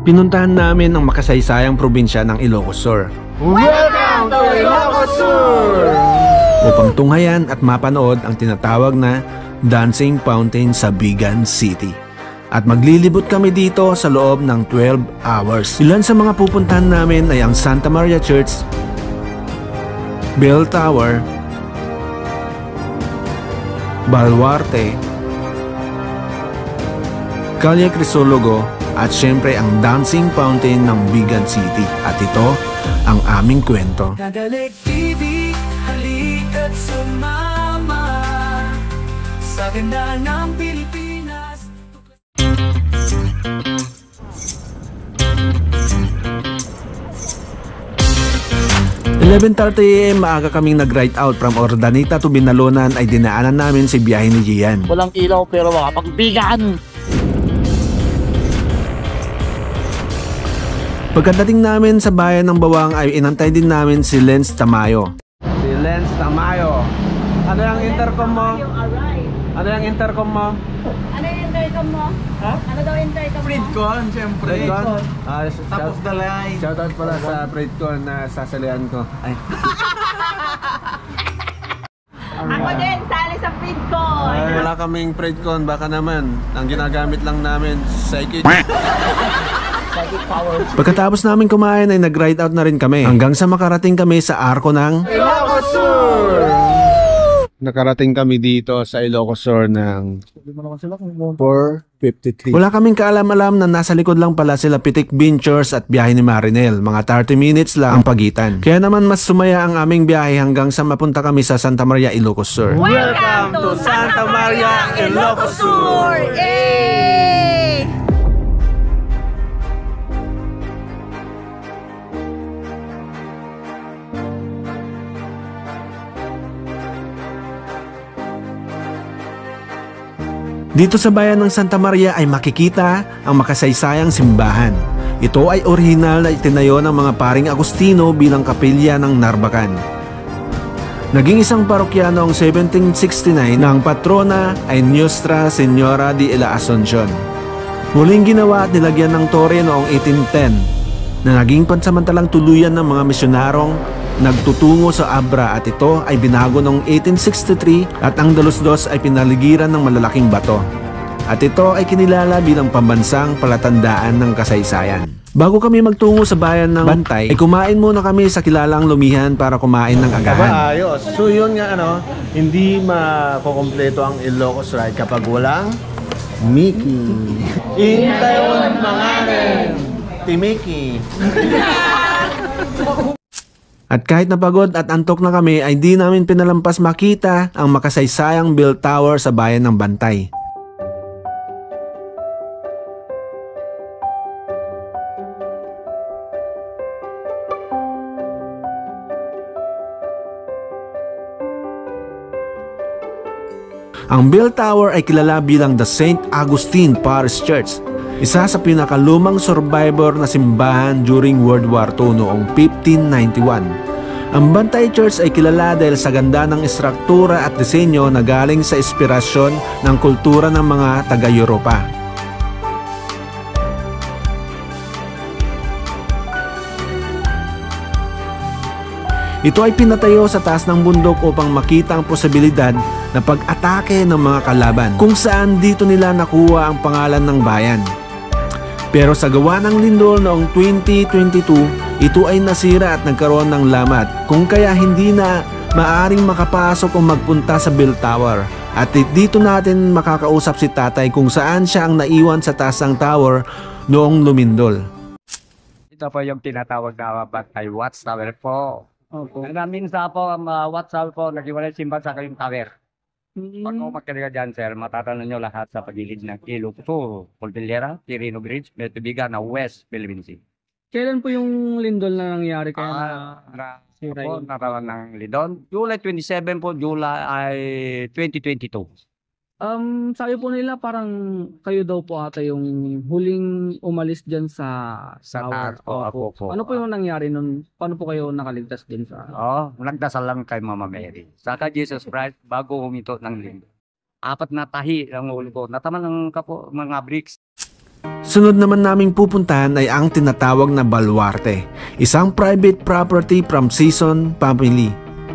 Pinuntahan namin ang makasaysayang probinsya ng Ilocos Sur. Welcome to Ilocos Sur! Upang tunghayan at mapanood ang tinatawag na Dancing Fountain sa Bigan City. At maglilibot kami dito sa loob ng 12 hours. Ilan sa mga pupuntahan namin ay ang Santa Maria Church, Bell Tower, Baluarte, Calle Crisologo, at syempre ang Dancing Fountain ng Bigan City. At ito ang aming kwento. Kagalig TV, halika't sumama sa ganda ng Pilipinas. 11:30 AM, maaga kaming nag-ride out from Ordanita to Binalonan ay dinaanan namin si biyahe ni Gian. Walang ilaw pero makapagbigan. Pagkadating namin sa bayan ng Bawang ay inantay din namin si Lens Tamayo. Si Lens Tamayo. Ano yung intercom mo? Ano yung intercom mo? Ano yung intercom mo? Ha? Ano daw intercom mo? Fredcon, siyempre. Fredcon? Top of the line. Shoutout pala sa Fredcon na sasalihan ko. Ay. Ako din, sali sa Fredcon. Wala kaming Fredcon, baka naman. Ang ginagamit lang namin, psychic. Pagkatapos namin kumain ay nag-ride out na rin kami hanggang sa makarating kami sa arko ng Ilocos Sur! Nakarating kami dito sa Ilocos Sur ng 4:53. Wala kaming kaalam-alam na nasa likod lang pala sila Pitik Ventures at biyahe ni Marinel. Mga 30 minutes lang ang pagitan. Kaya naman mas sumaya ang aming biyahe hanggang sa mapunta kami sa Santa Maria, Ilocos Sur. Welcome to Santa Maria, Ilocos Sur! Yay! Dito sa bayan ng Santa Maria ay makikita ang makasaysayang simbahan. Ito ay orihinal na itinayo ng mga paring Agustino bilang kapilya ng Narbacan. Naging isang parokya noong 1769 na ang patrona ay Nuestra Señora de la Asunción. Muling ginawa at nilagyan ng tore noong 1810 na naging pansamantalang tuluyan ng mga misyonarong nagtutungo sa Abra, at ito ay binago noong 1863 at ang dalusdos ay pinaligiran ng malalaking bato. At ito ay kinilala bilang pambansang palatandaan ng kasaysayan. Bago kami magtungo sa bayan ng Bantay, ay kumain muna kami sa kilalang lumihan para kumain ng agahan. Ayos. So yun nga hindi makukompleto ang Ilocos ride kapag walang Mickey. Intayon manganin, Timiki. At kahit napagod at antok na kami ay di namin pinalampas makita ang makasaysayang Bell Tower sa bayan ng Bantay. Ang Bell Tower ay kilala bilang the St. Augustine Parish Church, isa sa pinakalumang survivor na simbahan during World War II noong 1591. Ang Bantay Church ay kilala dahil sa ganda ng istruktura at disenyo na galing sa inspirasyon ng kultura ng mga taga-Europa. Ito ay pinatayo sa taas ng bundok upang makita ang posibilidad na pag-atake ng mga kalaban, kung saan dito nila nakuha ang pangalan ng bayan. Pero sa gawa ng lindol noong 2022, ito ay nasira at nagkaroon ng lamat, kung kaya hindi na maaring makapasok o magpunta sa Bell Tower. At dito natin makakausap si tatay kung saan siya ang naiwan sa taas ng tower noong lumindol. Ito po yung tinatawag na Bantay Watchtower po. Okay. Namin sa po, Watchtower po, naghiwalay simbahan sa kayong tower. Pag umakyat ka dyan, sir, matatanong nyo lahat sa pagilid ng Ilocos Sur, Cordillera, Quirino Bridge, Metubiga na West Philippine Sea. Kailan po yung lindol na nangyari kaya Natawa ng Lidon. July 27 po, July 2022. Sabi po nila parang kayo daw po ata yung huling umalis dyan sa tower. Ako po. Ano po yung nangyari nun? Paano po kayo nakaligtas din sa... Nagdasal lang kay Mama Mary. Saka Jesus Christ, bago humito ng lindol. 4 na tahi ang ulo ko. Nataman ng mga bricks. Sunod naman naming pupuntahan ay ang tinatawag na Baluarte, isang private property from Season family.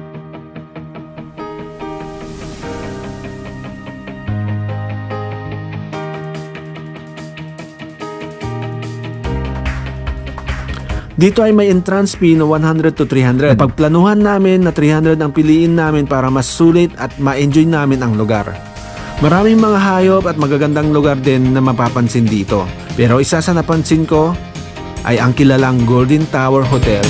Dito ay may entrance fee na 100 to 300. Pagplanuhan namin na 300 ang piliin namin para mas sulit at ma-enjoy namin ang lugar. Maraming mga hayop at magagandang lugar din na mapapansin dito. Pero isa sa napansin ko ay ang kilalang Golden Tower Hotel.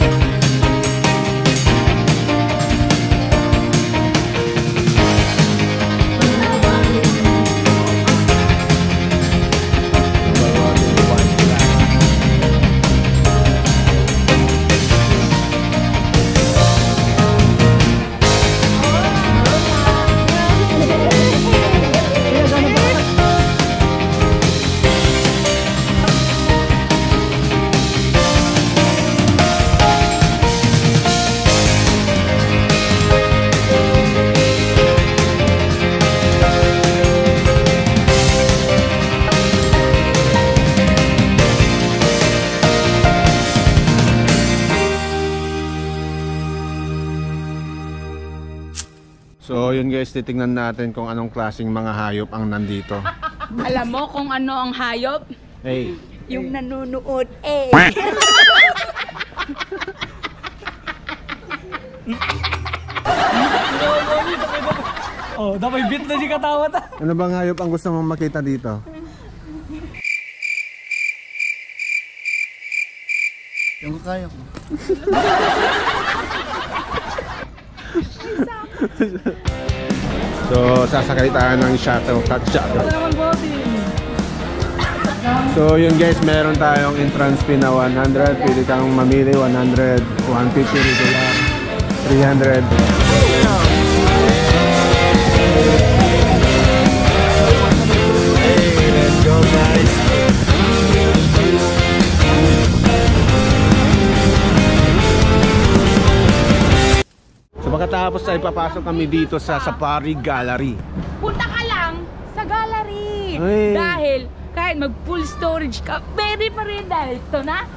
So yun guys, titingnan natin kung anong klaseng mga hayop ang nandito. Alam mo kung ano ang hayop? Hey, Yung nanunood eh. Oh, dapat bit na si katawat. ano bang hayop ang gusto mong makita dito? Yung kaya ko. So sasakay tayo ng shuttle, cat shuttle. So yun guys, meron tayong entrance fee na 100. Pwede kang mamili 100, 150 regular, 300. Hey, let's go guys. So pagkatapos ay papasok kami dito sa Safari Gallery. Punta ka lang sa gallery. Hey. Dahil kahit mag full storage ka, pwede pa rin dahil ito na.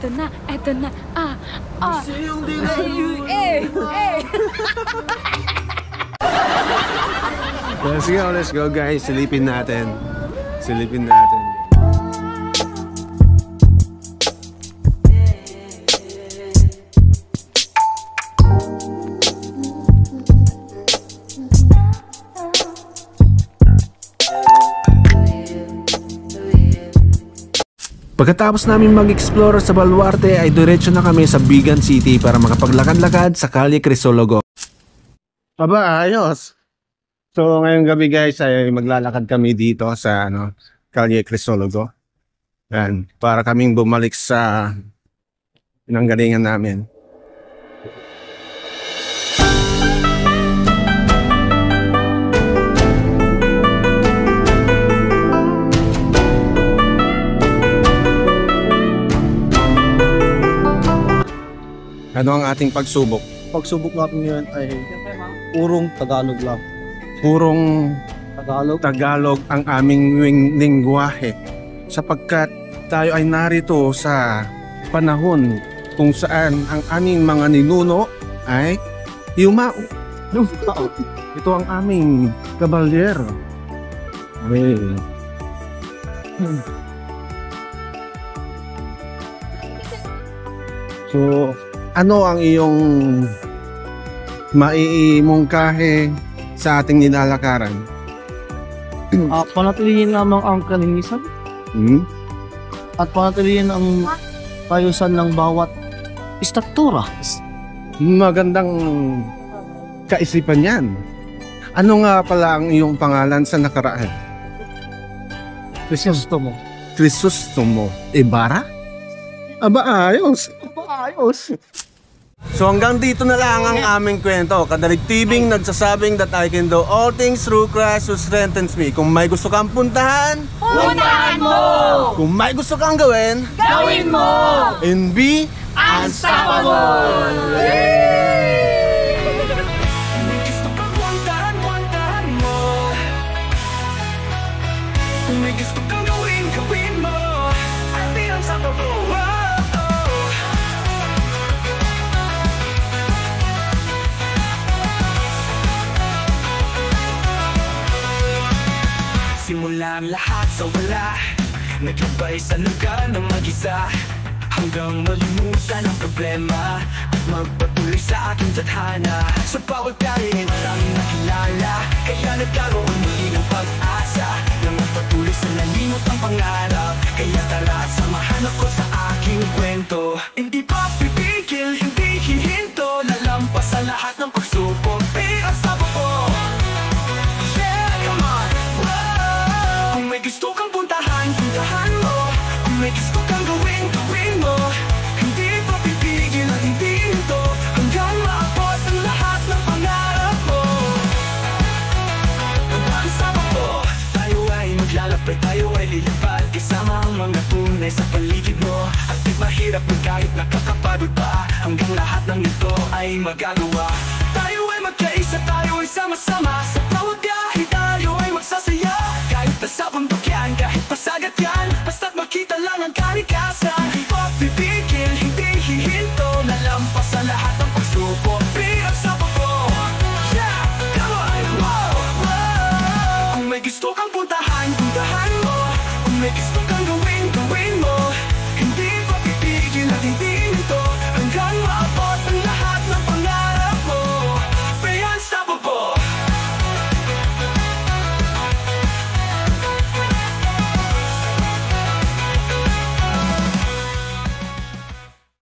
Let's go guys, silipin natin. Silipin natin. Pagkatapos namin mag-explore sa Baluarte ay diretso na kami sa Bigan City para makapaglakad-lakad sa Calle Crisologo. Aba, ayos. So ngayong gabi guys ay maglalakad kami dito sa Calle Crisologo. Yan, para kaming bumalik sa pinanggalingan namin. Ano ang ating pagsubok? Pagsubok natin ngayon ay purong Tagalog lang. Purong Tagalog. Tagalog ang aming lingwahe sapagkat tayo ay narito sa panahon kung saan ang aming mga ninuno ay yumao. Ito ang aming kabalyero. Ay. So, ano ang iyong maiimungkahe sa ating nilalakaran? Panatilihin lamang ang kalinisan at panatilihin ang kayusan ng bawat istruktura. Magandang kaisipan yan. Ano nga pala ang iyong pangalan sa nakaraan? Crisostomo. Crisostomo Ibarra? Aba, ayos. Ayos. So hanggang dito na lang ang aming kwento. Kadaligtibing nagsasabing that I can do all things through Christ who strengthens me. Kung may gusto kang puntahan, Puntahan mo! kung may gusto kang gawin, Gawin mo! and be Unstoppable! May gusto kang puntahan mo. May gusto kang gawin mo. sa wala, naglabay sa lugar ng mag-isa, hanggang malimutan ang problema at magpatuloy sa aking tadhana. Sa bawat biyahe maraming nakilala, kaya nagkaroon muli ng pag-asa na magpatuloy sa nalimot ang pangarap. Kaya tara at samahan ako sa aking kwento. Hindi pa pipigil, hindi hihinto, lalampas sa lahat ng pagsubok. Pero sa buo, yeah, come on, wow. Kung may gusto kang puntahan, puntahan mo. Kung may gusto kang gawin, gawin mo. Hindi pa pipigil at hindi hinto, hanggang maabot ang lahat ng pangarap mo. Hanggang sa buo, tayo ay maglalapit, tayo ay lilipad, kasama ang mga tunay sa paligid mo. At di mahirap na kahit nakakapagod pa, hanggang lahat ng ito ay magagawa. Tayo ay magkaisa, tayo ay sama-sama, sa bawat biyahe tayo ay magsasaya. Kahit nasa bundok yan, kahit pasagat yan, basta't makita lang ang kalikasan.